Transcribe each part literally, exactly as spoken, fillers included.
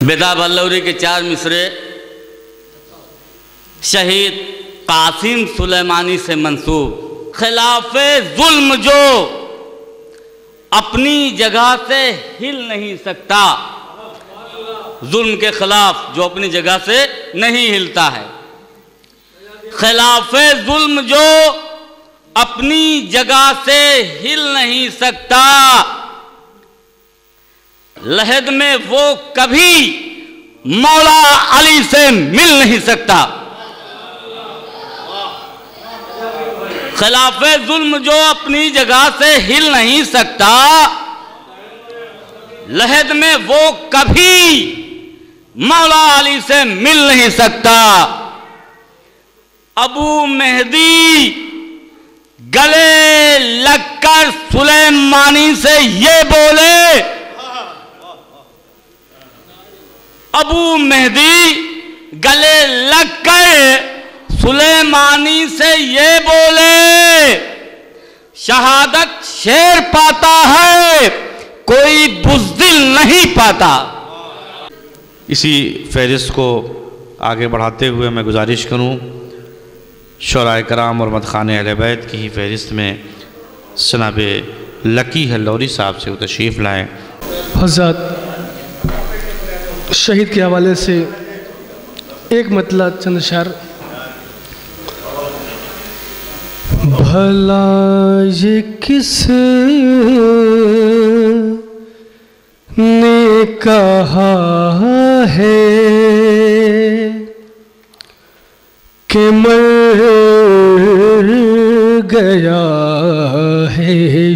بیدا بلوری کے چار مصرے شہید قاسم سلیمانی سے منسوب۔ خلاف ظلم جو اپنی جگہ سے ہل نہیں سکتا، ظلم کے خلاف جو اپنی جگہ سے نہیں ہلتا ہے، خلاف ظلم جو اپنی جگہ سے ہل نہیں سکتا، لحد میں وہ کبھی مولا علی سے مل نہیں سکتا۔ خلاف ظلم جو اپنی جگہ سے ہل نہیں سکتا، لحد میں وہ کبھی مولا علی سے مل نہیں سکتا۔ ابو مہدی گلے لگ کر سلیمانی سے یہ بولے، ابو مہدی گلے لگ کر سلیمانی سے یہ بولے، شہادت شیر پاتا ہے کوئی بزدل نہیں پاتا۔ اسی فہرست کو آگے بڑھاتے ہوئے میں گزارش کروں شعراء کرام اور مدخان اہل بیت کی ہی فہرست میں جناب لکی ہلوری صاحب سے وہ تشریف لائیں۔ حضرات، شہید کے حوالے سے ایک مطلع چند اشعار۔ بھلا یہ کس نے کہا ہے کہ مر گیا ہے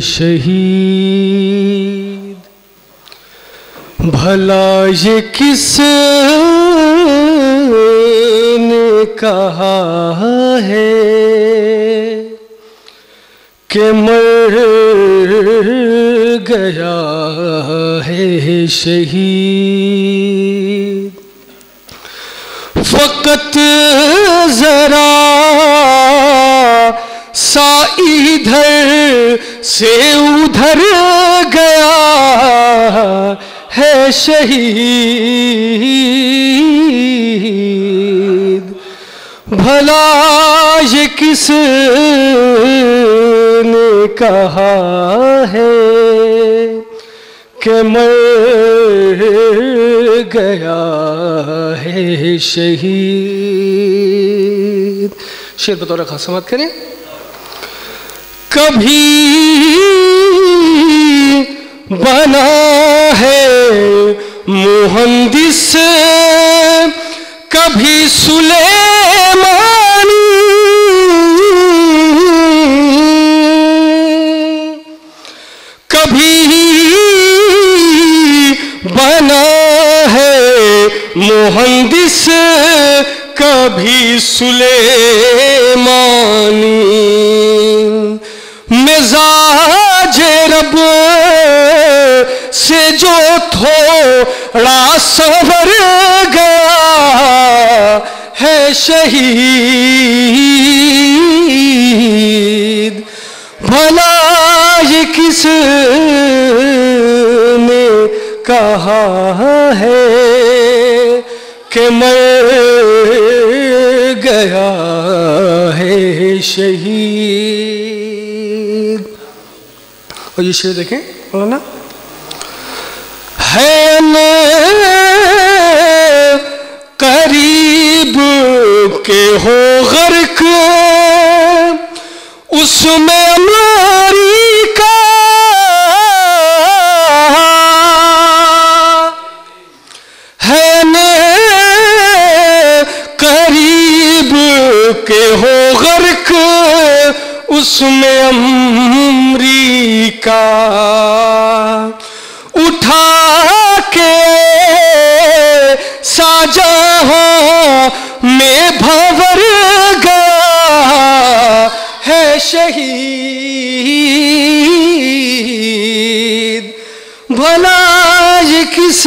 شہید، بھلا یہ کس نے کہا ہے کہ مر گیا ہے شہید، فقط ذرا سا ادھر سے ادھر گیا ہے شہید، بھلا یہ کس نے کہا ہے کہ مر گیا ہے شہید۔ شعر بطور خاص سماعت کریں۔ کبھی بنا ہے مہندس کبھی سلیمانی، کبھی بنا ہے مہندس کبھی سلیمانی، مزاج رب سے جو تھوڑا سنور گیا ہے شہید، بھلا یہ کس نے کہا ہے کہ مر گیا ہے شہید۔ اور یہ شعر دیکھیں مولانا، ہے قریب کے ہو غرق اس میں امریکہ، ہے قریب کے ہو غرق اس میں امریکہ، اٹھا کے ساجہاں میں بھور گیا ہے شہید، بھلا یہ کس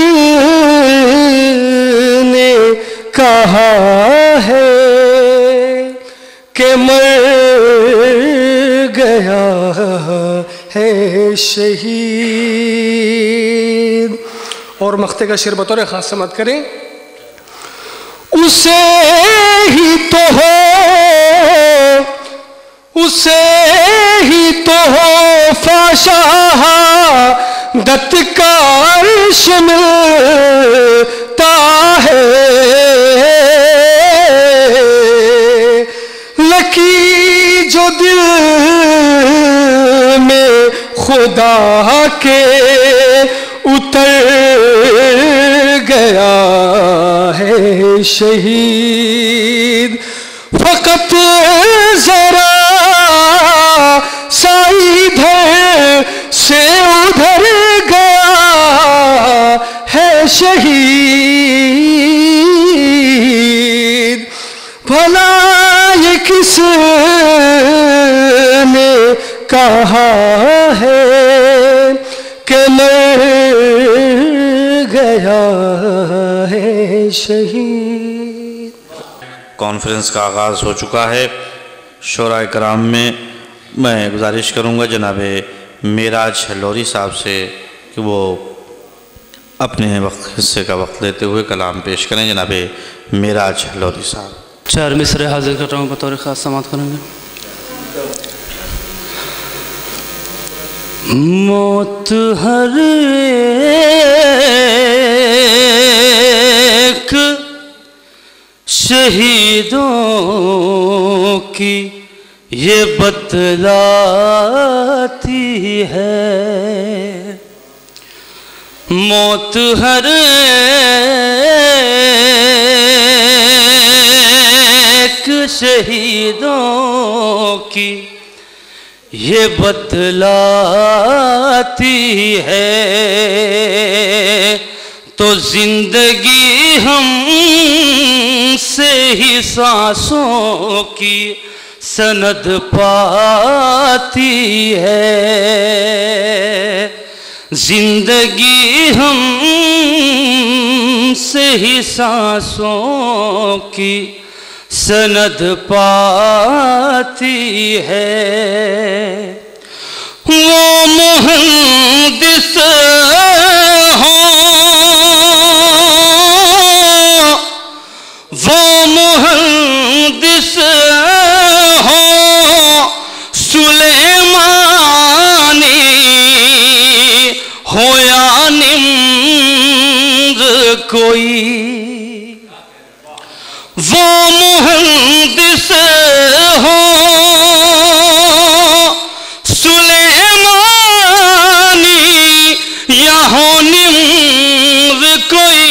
نے کہا ہے کہ مر گیا ہے شہید۔ اور مقطع کا شعر بطور خاص سماعت کریں. اسے ہی تو ہو اسے ہی تو ہو فاشہادت کا عرش ملتا ہے. لکی جو دل میں خدا کے اتر گیا ہے شہید. فقط ذرا سا ادھر سے ادھر گیا ہے شہید. بھلا یہ کس نے کہا ہے کہ مر گیا ہے شہید. کانفرنس کا آغاز ہو چکا ہے. شعراء کرام میں میں گزارش کروں گا جناب معراج لوری صاحب سے کہ وہ اپنے وقت حصے کا وقت لیتے ہوئے کلام پیش کریں. جناب معراج لوری صاحب. چار مصرے حاضر کر رہا ہوں، بطور خاص سماعت کریں گے. موت ہر ایک شہیدوں کی یہ بتلاتی ہے. موت ہر ایک شہیدوں کی یہ بتلاتی ہے. تو زندگی ہم سے ہی سانسوں کی سند پاتی ہے. زندگی ہم سے ہی سانسوں کی سند پاتی ہے. وہ مہندس ہو وہ مہندس ہو سلیمانی ہو یا نمر کوئی. وہ مہندس ہو سلیمانی یا ہو نمر کوئی.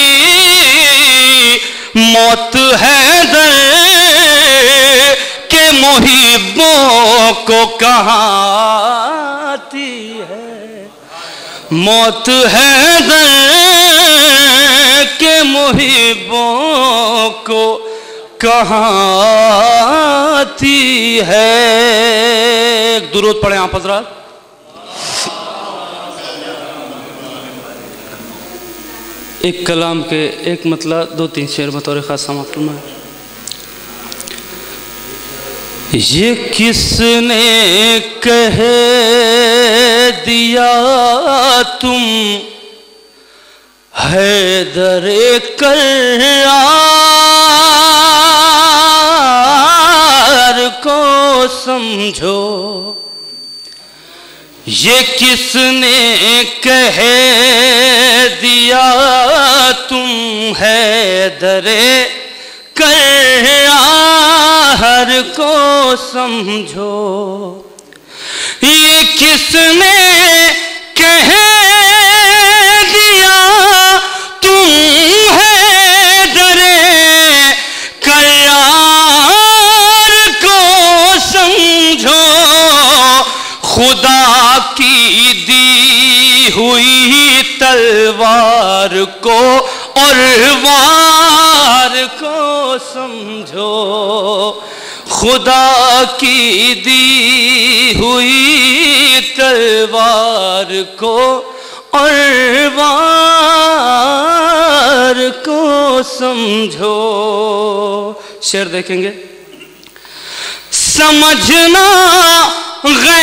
موت حیدر کے محبوں کو کہاتی ہے. موت حیدر کے محبوں کو کہاتی ہے. ایک درود پڑھیں آپ حضرات. ایک کلام کے ایک مطلع دو تین شعر بطور خاص سماعت فرمائیں. یہ کس نے کہہ دیا تم حیدر کرار کو سمجھو. یہ کس نے کہہ دیا تم حیدر کرار کو سمجھو. یہ کس نے کہہ دیا تم حیدر کرار کو سمجھو. خدا کی دی ہوئی تلوار کو اور وار کو سمجھو. خدا کی دی ہوئی تلوار کو اور وار کو سمجھو. شعر دیکھیں گے. سمجھنا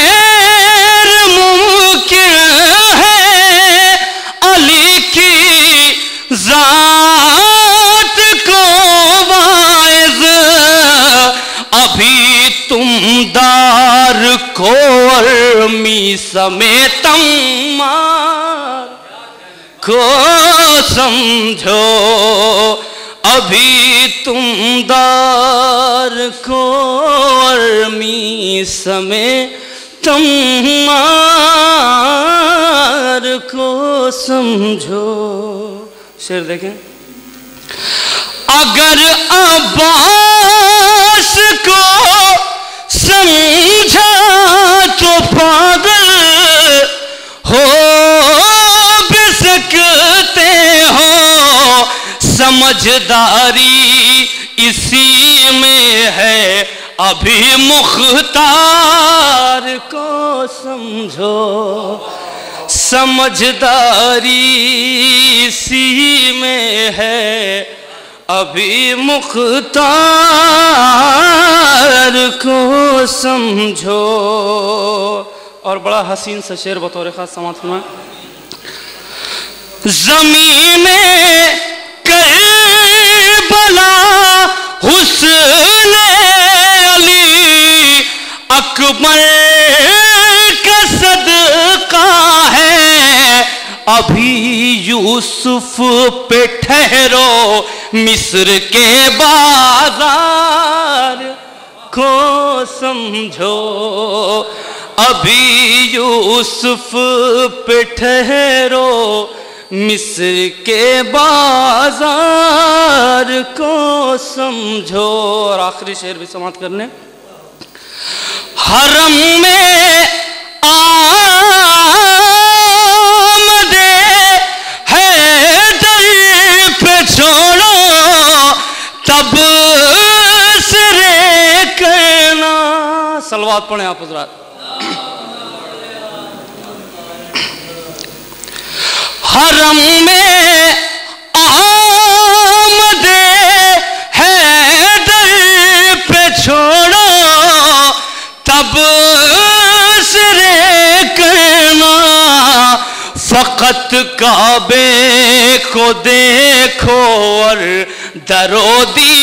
غیر ممکن ہے علی کی ذات کو واعظ ابھی تم دار کو ارمی سمیتم مار کو سمجھو ابھی تم دار کو ارمی سمیتم مار کو سمجھو. شعر دیکھیں. اگر عباس کو سمجھا تو پاگل ہو بھی سکتے ہو. سمجھداری اسی میں ہے ابھی مختار کو سمجھو. سمجھداری اسی میں ہے ابھی مختار کو سمجھو. اور بڑا حسین سا شعر بطور خاص سماعت فرمائیں. زمین میں کربلا حسن علی اکبر کا صدقہ ہے. ابھی یوسف پہ ٹھہرو مصر کے بازار کو سمجھو. ابھی یوسف پہ ٹھہرو مصر کے بازار کو سمجھو. اور آخری شعر بھی سماعت کر لیں. حرم میں آمد حیدر پہ چھوڑو تب سرے کرنا. صلوات پڑھیں آپ حضرات. حرم میں آمد حیدر پہ چھوڑو تب سرے کرنا. فقط کعبے کو دیکھو اور در و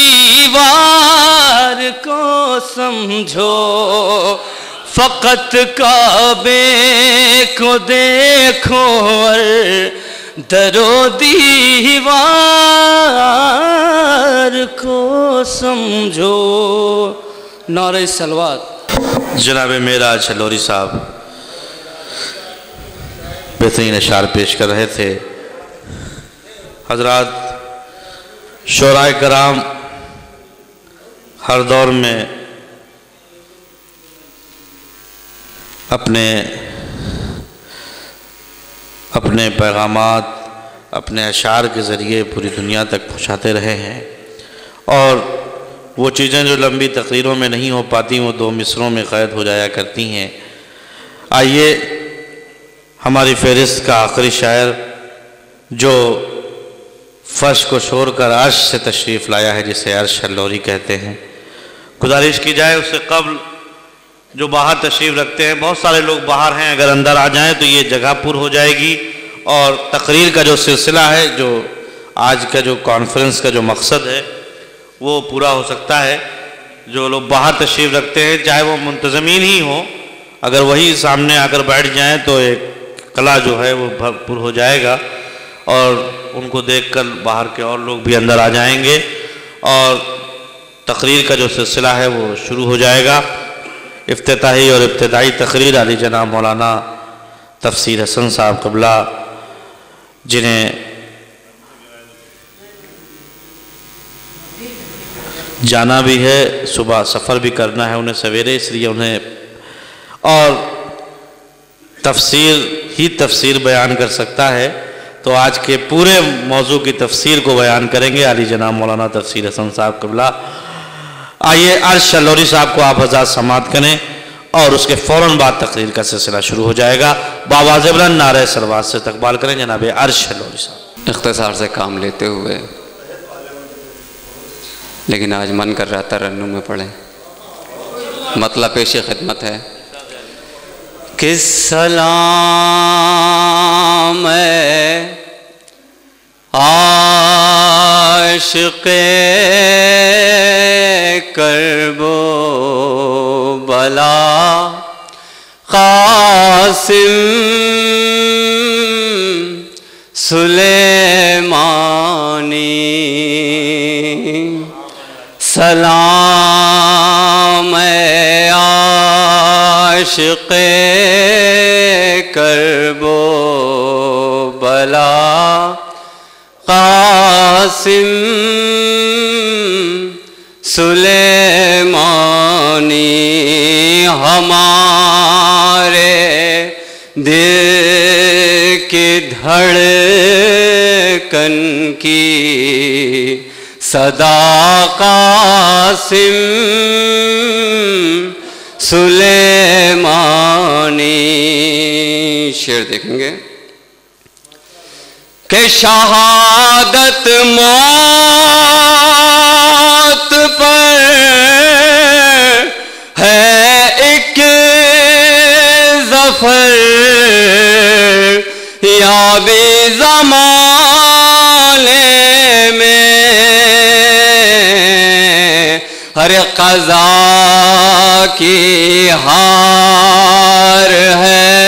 دیوار کو سمجھو. فقط کعبے کو دیکھو اور در و دیوار کو سمجھو. نعرہ صلوات. جناب معراج چلوری صاحب بہترین اشعار پیش کر رہے تھے. حضرات شعراء کرام ہر دور میں اپنے اپنے پیغامات اپنے اشعار کے ذریعے پوری دنیا تک پہنچاتے رہے ہیں. اور وہ چیزیں جو لمبی تقریروں میں نہیں ہو پاتی وہ دو مصروں میں قید ہو جایا کرتی ہیں. آئیے ہماری فہرست کا آخری شاعر جو فرش کو چھوڑ کر عرش سے تشریف لایا ہے جسے عرش اللوری کہتے ہیں. گزارش کی جائے اس سے قبل جو باہر تشریف رکھتے ہیں، بہت سارے لوگ باہر ہیں، اگر اندر آ جائیں تو یہ جگہ پر ہو جائے گی اور تقریر کا جو سلسلہ ہے، جو آج کا جو کانفرنس کا جو مقصد ہے وہ پورا ہو سکتا ہے. جو لوگ باہر تشریف رکھتے ہیں چاہے وہ منتظمین ہی ہوں، اگر وہی سامنے آ کر بیٹھ جائیں تو ایک قلعہ جو ہے وہ بھرپور ہو جائے گا اور ان کو دیکھ کر باہر کے اور لوگ بھی اندر آ جائیں گے اور تقریر کا جو سلسلہ ہے وہ شروع ہو جائے گا. افتتاحی اور ابتدائی تقریر علی جناب مولانا تفسیر حسن صاحب قبلہ، جنہیں جانا بھی ہے، صبح سفر بھی کرنا ہے انہیں سویرے، اس لیے انہیں اور تفسیر ہی تفسیر بیان کر سکتا ہے تو آج کے پورے موضوع کی تفسیر کو بیان کریں گے علی جناب مولانا تفسیر حسن صاحب قبلہ. آئیے عرش اللوری صاحب کو آپ حضرات سماعت کریں اور اس کے فوراً بعد تقریر کا سلسلہ شروع ہو جائے گا. بآواز بلند نعرہ صلوات سے استقبال کریں جناب عرش اللوری صاحب. اختصار سے کام لیتے ہوئے، لیکن آج من کر رہا تھا رنوں میں پڑھیں. مطلب پیش خدمت ہے کہ سلام ہے عاشق کرب و بلا قاسم سلیمانی سلام اے عاشق کرب و بلا قاسم سلیمانی ہمارے دل کی دھڑکن کی صدا قاسم سلیمانی. شعر دیکھیں گے کہ شہادت موت پر ہے ایک ظفر یا بھی زمانے میں ہر قضا کی ہار ہے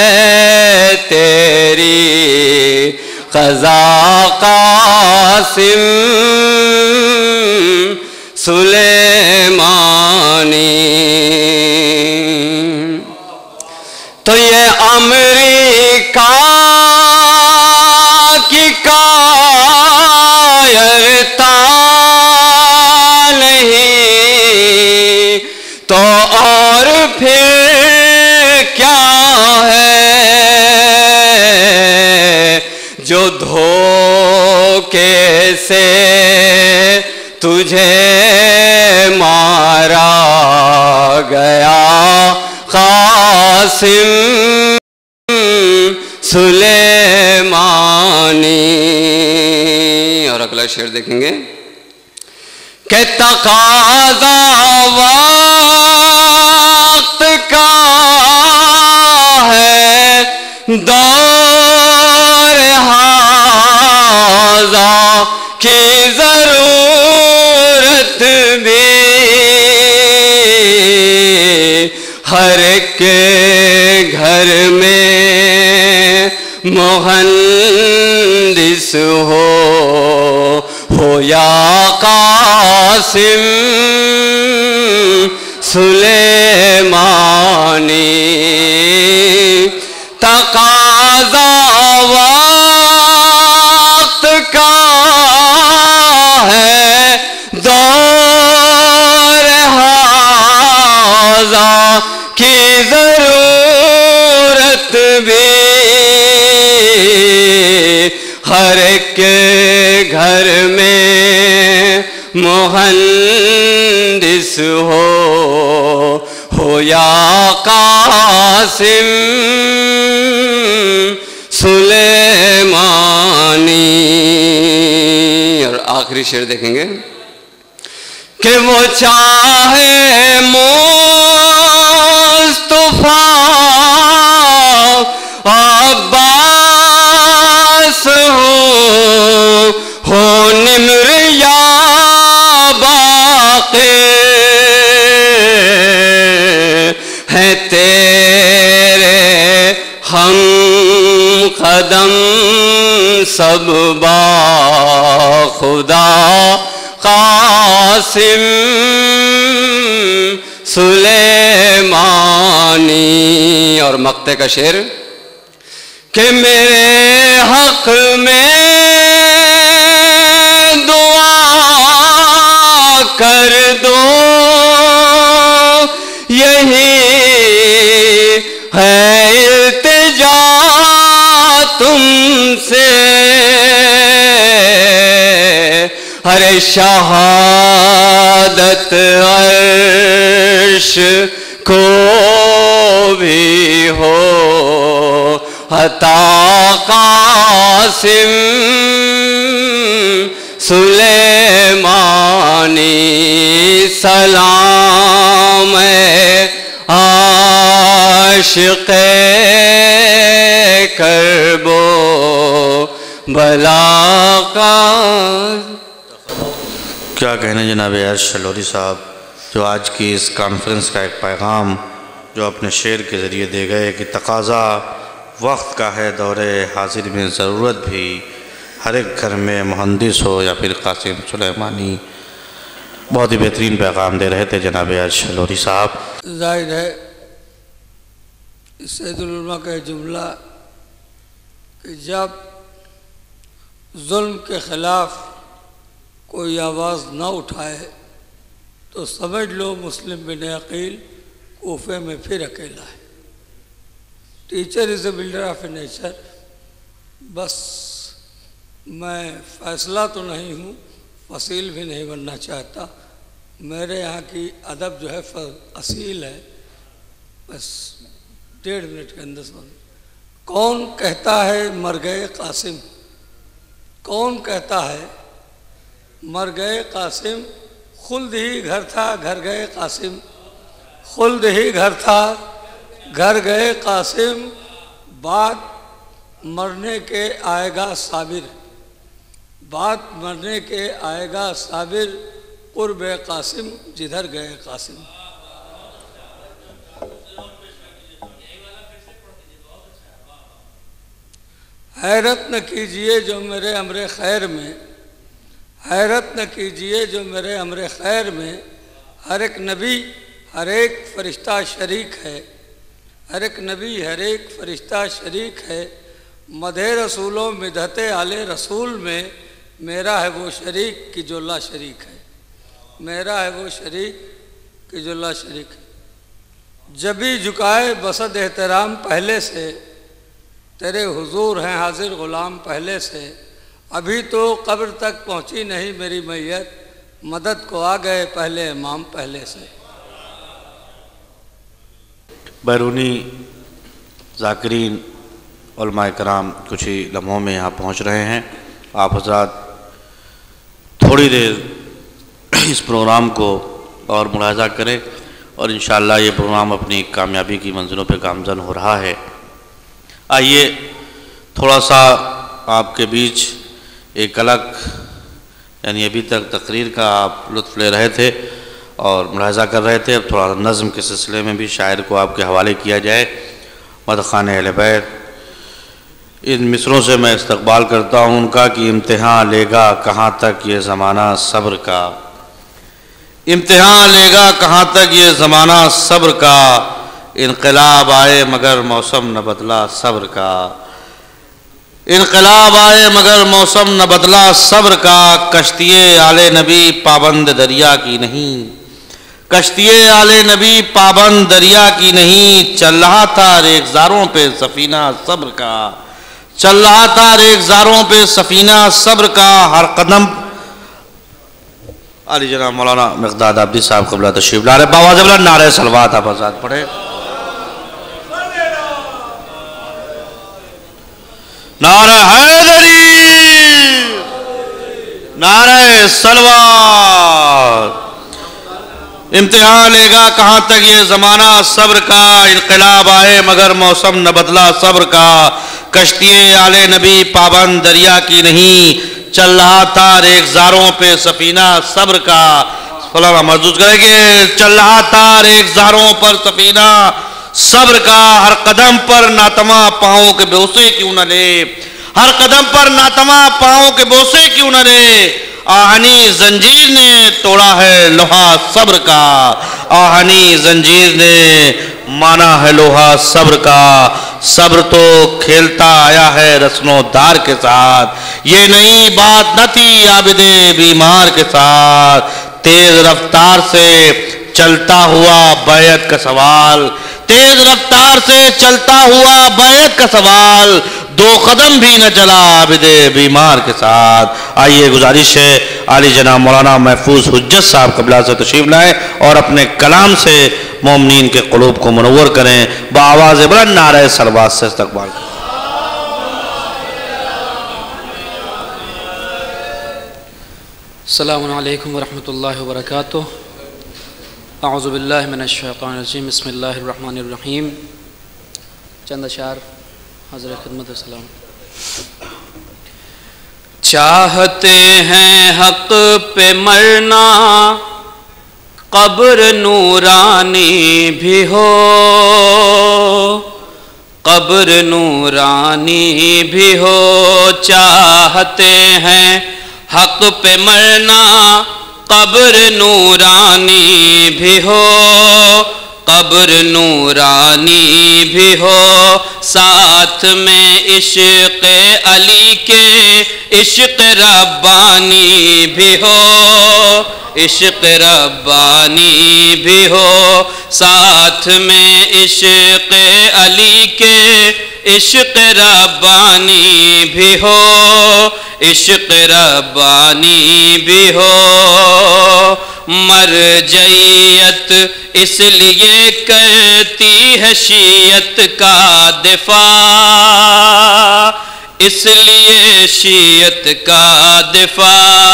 تیری قضا قاسم سلیمانی. تو یہ امریکہ کی کائرتا نہیں تو اور پھر کیا ہے جو دھوکے سے تجھے مارا گیا قاسم سلیمانی. اور اگلا شعر دیکھیں گے کہ تقاضا وقت کا ہے دور حاضہ کی ضرورت بھی ہر ایک گھر میں مہندس ہو ہو یا قاسم سلیمانی. تقاضا وقت کا ہے دور حاضہ کی ضرورت بھی ہر ایک گھر میں مہندس ہو ہو یا قاسم سلیمانی. اور آخری شعر دیکھیں گے کہ وہ چاہے مصطفیٰ عباس ہو ہو نمر یا باقر ہے تیرے ہم قدم سب با خدا قاسم سلیمانی. اور مقطع کا شعر کہ میرے حق میں دعا کر دو یہی ہے التجا تم سے ہر شہادت عرش کو بھی ہو عطا قاسم سلیمانی. سلام اے عاشق کرب و بلا کیا کہنے جناب عرش لودھی صاحب، جو آج کی اس کانفرنس کا ایک پیغام جو اپنے شعر کے ذریعے دے گئے کہ تقاضا وقت کا ہے دور حاضر میں ضرورت بھی، ہر ایک گھر میں مہندس ہو یا پھر قاسم سلیمانی، بہت ہی بہترین پیغام دے رہے تھے جناب عرش لودھی صاحب۔ ظاہر ہے سید العلماء کا جملہ کہ جب ظلم کے خلاف کوئی آواز نہ اٹھائے تو سمجھ لو مسلم بن عقیل کوفے میں پھر اکیلا ہے۔ Teacher is a builder of a nature. بس میں فیصلہ تو نہیں ہوں، فصیل بھی نہیں بننا چاہتا، میرے یہاں کی ادب جو ہے اصیل ہے۔ بس ڈیڑھ منٹ کے اندر سن۔ کون کہتا ہے مر گئے قاسم؟ کون کہتا ہے مر گئے قاسم؟ خلد ہی گھر تھا گھر گئے قاسم، خلد ہی گھر تھا گھر گئے قاسم، بعد مرنے کے آئے گا صابر، بعد مرنے کے آئے گا صابر، قرب قاسم جدھر گئے قاسم۔ حیرت نہ کیجئے جو میرے امر خیر میں، حیرت نہ کیجئے جو میرے امر خیر میں، ہر ایک نبی ہر ایک فرشتہ شریک ہے، ہر ایک نبی ہر ایک فرشتہ شریک ہے، مدح رسولوں مدحت آل رسول میں، میرا ہے وہ شریک کہ جو لا شریک ہے، میرا ہے وہ شریک کہ جو لا شریک ہے۔ جبھی جھکائے بسد احترام پہلے سے، تیرے حضور ہیں حاضر غلام پہلے سے، ابھی تو قبر تک پہنچی نہیں میری میت، مدد کو آ گئے پہلے امام پہلے سے۔ بیرونی ذاکرین علماء کرام کچھ ہی لمحوں میں یہاں پہنچ رہے ہیں، آپ حضرات تھوڑی دیر اس پروگرام کو اور ملاحظہ کریں، اور انشاءاللہ یہ پروگرام اپنی کامیابی کی منزلوں پہ گامزن ہو رہا ہے۔ آئیے تھوڑا سا آپ کے بیچ ایک الگ، یعنی ابھی تک تقریر کا آپ لطف لے رہے تھے اور ملاحظہ کر رہے تھے، اب تھوڑا نظم کے سلسلے میں بھی شاعر کو آپ کے حوالے کیا جائے۔ مدخان اہل بیت، ان مصروں سے میں استقبال کرتا ہوں ان کا کہ امتحان لے گا کہاں تک یہ زمانہ صبر کا، امتحان لے گا کہاں تک یہ زمانہ صبر کا، انقلاب آئے مگر موسم نہ بدلا صبر کا، انقلاب آئے مگر موسم نہ بدلا صبر کا، کشتی آل نبی پابند دریا کی نہیں، کشتی آل نبی پابند دریا کی نہیں، چل رہا تھا ریگزاروں پہ سفینہ صبر کا، چل رہا تھا ریگزاروں پہ سفینہ صبر کا، ہر قدم۔ علی جناب مولانا مقداد عبدی صاحب قبلہ تشریف لا رہے، باواز بلند نعرہ صلوات آپ آزاد پڑھے۔ نعرہ حیدری، نعرہ صلوات۔ امتحان لے گا کہاں تک یہ زمانہ صبر کا، انقلاب آئے مگر موسم نہ بدلا صبر کا، کشتی آل نبی پابند دریا کی نہیں، چل رہا تھا ریگزاروں پہ سفینہ صبر کا۔ فلانا محسوس کریں گے، چل رہا تھا ریگزاروں پر سفینہ صبر کا، ہر قدم پر ناتما پاؤں کے بوسے کیوں نہ لے، ہر قدم پر ناتما پاؤں کے بوسے کیوں نہ لے، آہنی زنجیر نے توڑا ہے لوہا صبر کا، آہنی زنجیر نے مانا ہے لوہا صبر کا، صبر تو کھیلتا آیا ہے رسن و دار کے ساتھ، یہ نئی بات نہ تھی عابد بیمار کے ساتھ، تیز رفتار سے چلتا ہوا بیعت کا سوال، تیز رفتار سے چلتا ہوا بیعت کا سوال، دو قدم بھی نہ چلا عابد بیمار کے ساتھ۔ آئیے گزارش ہے عالی جناب مولانا محفوظ حجت صاحب قبلہ سے تشریف لائیں اور اپنے کلام سے مومنین کے قلوب کو منور کریں، بآواز بلند نعرہ صلوات سے استقبال کریں۔ السلام علیکم ورحمۃ اللہ وبرکاتہ۔ اعوذ باللہ من الشیطان الرجیم، بسم اللہ الرحمن الرحیم۔ چند اشعار حضرت خدمت السلام۔ چاہتے ہیں حق پہ مرنا قبر نورانی بھی ہو، قبر نورانی بھی ہو، چاہتے ہیں حق پہ مرنا قبر نورانی بھی ہو، قبر نورانی بھی ہو، ساتھ میں عشق علی کے عشق ربانی بھی ہو، عشق ربانی بھی ہو، ساتھ میں عشق علی کے عشق ربانی بھی ہو، عشق ربانی بھی ہو۔ مرجعیت اس لیے کرتی ہے شیعت کا دفاع، اس لیے شیعت کا دفاع،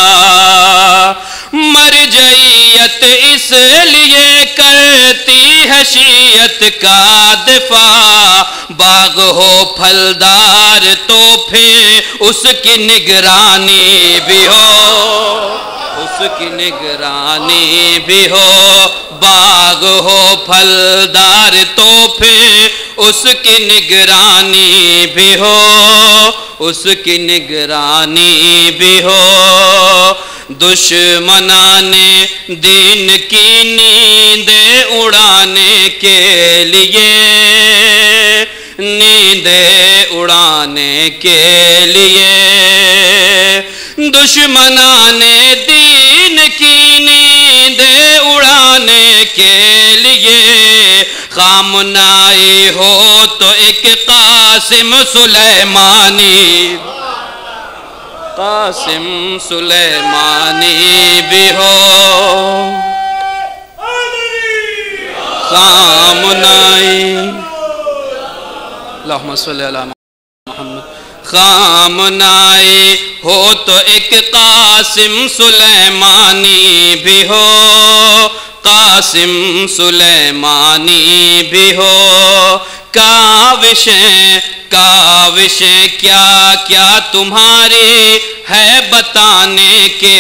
مرجعیت اس لیے کرتی ہے شیعت کا دفاع، باغ ہو پھلدار تو پھر اس کی نگرانی بھی ہو، اس کی نگرانی بھی ہو، باغ ہو پھلدار تو پھر اس کی نگرانی بھی ہو، اس کی نگرانی بھی ہو۔ دشمنان دین کی نیندیں اڑانے کے لیے، نیندیں اڑانے کے لیے، دشمنان دین کی نیندیں اڑانے کے لیے، خامنائی ہو تو ایک قاسم سلیمانی، قاسم سلیمانی بھی ہو، خامنائی، اللہم صلی علی محمد، خامنائی ہو تو ایک قاسم سلیمانی بھی ہو، قاسم سلیمانی بھی ہو، کاوشیں کاوشیں کیا کیا تمہاری ہے بتانے کے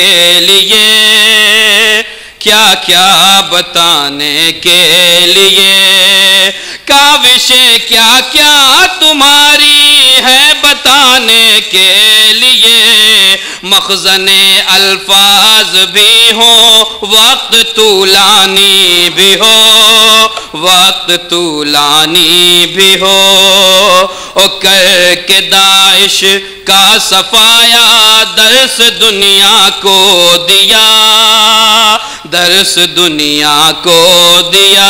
لیے، کیا کیا بتانے کے لیے، کاوشیں کیا کیا تمہاری ہے بتانے کے لیے، مخزن الفاظ بھی ہوں وقت طولانی بھی ہو، وقت طولانی بھی ہو، او کر کے داعش کا صفایا درس دنیا کو دیا، درس دنیا کو دیا،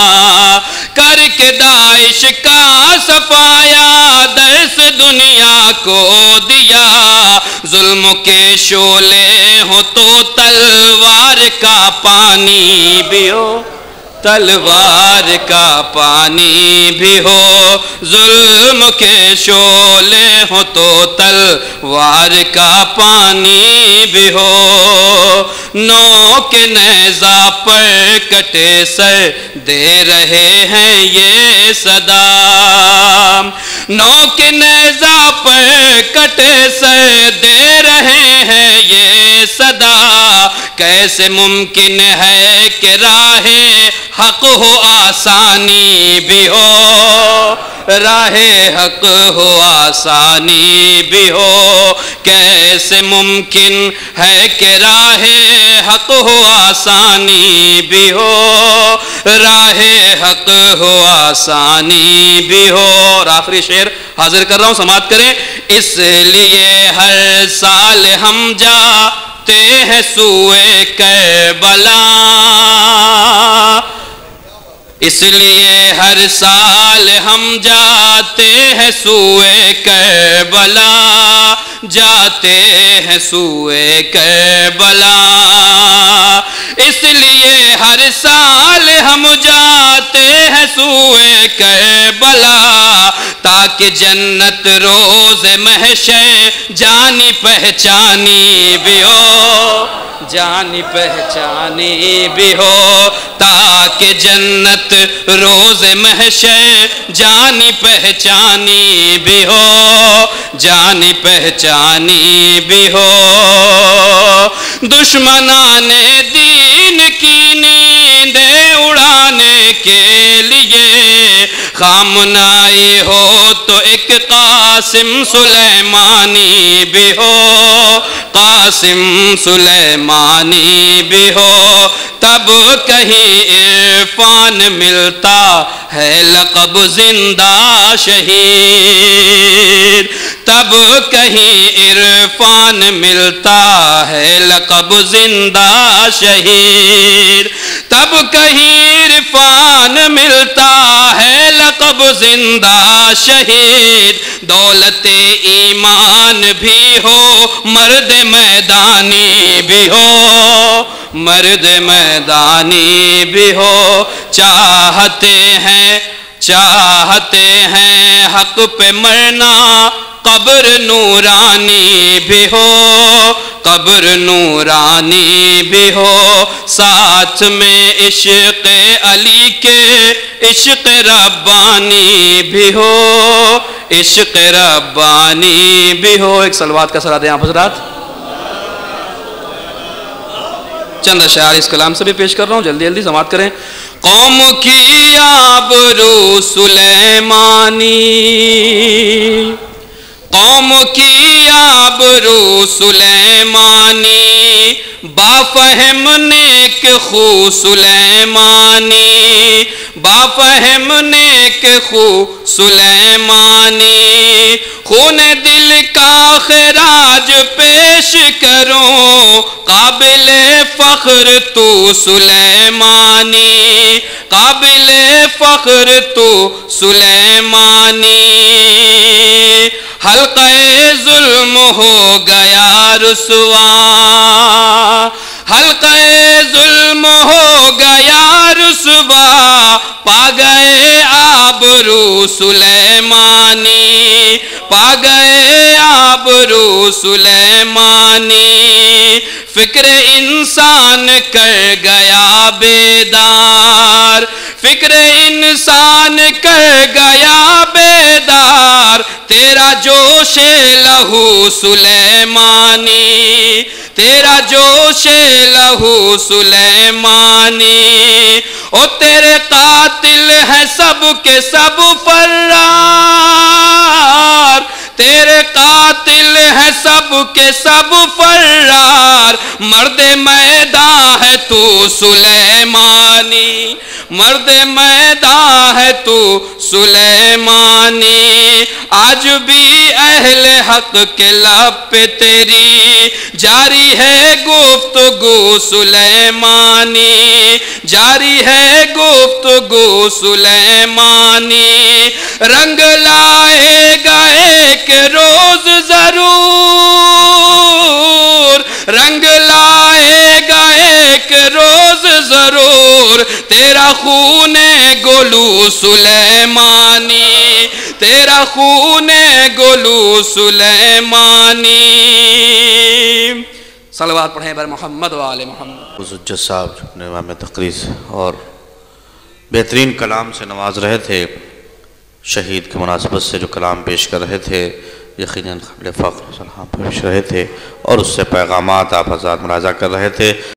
کر کے داعش کا صفایا درس دنیا کو دیا، ظلم کے شعلے ہو تو تلوار کا پانی بھی ہو، تلوار کا پانی بھی ہو، ظلم کے شعلے ہو تو تلوار کا پانی بھی ہو، نو کے نیزہ پر کٹے سر دے رہے ہیں یہ صدا، نو کے نیزہ پر کٹے سر دے رہے ہیں یہ صدا، کیسے ممکن ہے کہ راہ حق ہو آسانی بھی ہو، راہ حق ہو آسانی بھی ہو، کیسے ممکن ہے کہ راہ حق ہو آسانی بھی ہو، راہ حق ہو آسانی بھی ہو۔ اور آخری شعر حاضر کر رہا ہوں، سماعت کریں۔ اس لیے ہر سال ہم جاتے ہیں سوئے کربلا، اس لیے ہر سال ہم جاتے ہیں سوئے کربلا، جاتے ہیں سوئے کربلا، اس لیے ہر سال ہم جاتے ہیں سوئے کربلا، تاکہ کہ جنت روز محشر جانی پہچانی بھی ہو، جانی پہچانی بھی ہو، تاکہ جنت روز محشر جانی پہچانی بھی ہو، جانی پہچانی بھی ہو۔ دشمنان دین کی نیندیں اڑانے کے لیے خام نائی ہو تو ایک قاسم سلیمانی بھی ہو، قاسم سلیمانی بھی ہو، تب کہیں عرفان ملتا ہے لقب زندہ شہید، تب کہیں عرفان ملتا ہے لقب زندہ شہید، تب کہیں عرفان ملتا ہے لقب زندہ شہید۔ دولت ایمان بھی ہو، مرد میدانی بھی ہو، مرد میدانی بھی ہو، چاہتے ہیں چاہتے ہیں حق پہ مرنا، قبر نورانی بھی ہو، قبر نورانی بھی ہو، ساتھ میں عشق علی کے عشق ربانی بھی ہو، عشق ربانی بھی ہو۔ ایک صلوات کا صلاۃ دیں آپ حضرات۔ چند اشعار اس کلام سے بھی پیش کر رہا ہوں، جلدی جلدی سماعت کریں۔ قوم کی آبرو سلیمانی، قوم کی آبرو سلیمانی، بافہم نیک خو سلیمانی، بافہم نیک خو سلیمانی، خون دل کا خراج پیش کروں، قابل فخر تو سلیمانی، قابل فخر تو سلیمانی۔ حلقہ ظلم ہو گیا رسوا، حلقہ ظلم ہو گیا رسوا، پا گئے آبرو سلیمانی، پا گئے آبرو سلیمانی۔ فکر انسان کر گیا بیدار، فکر انسان کر گیا بیدار، تیرا جوش لہو سلیمانی، تیرا جوش لہو سلیمانی۔ او تیرے قاتل ہیں سب کے سب فرار، تیرے قاتل ہیں سب کے سب فرار، مرد میدان ہے تو سلیمانی، مرد میدان ہے تو سلیمانی۔ آج بھی اہل حق کے لب پہ تیری جاری ہے گفتگو سلیمانی، جاری ہے گفتگو سلیمانی۔ رنگ لائے گا ایک روز ضرور، رنگ لائے گا ایک روز ضرور، تیرا خون گلو سلیمانی، تیرا خون گلو سلیمانی۔ صلوات پڑھیں بر محمد و آل محمد۔ حجت صاحب نے امام تقریر اور بہترین کلام سے نواز رہے تھے، شہید کی مناسبت سے جو کلام پیش کر رہے تھے یقیناً قابل فخر سلام پیش رہے تھے، اور اس سے پیغامات آپ حضرات ملاحظہ کر رہے تھے۔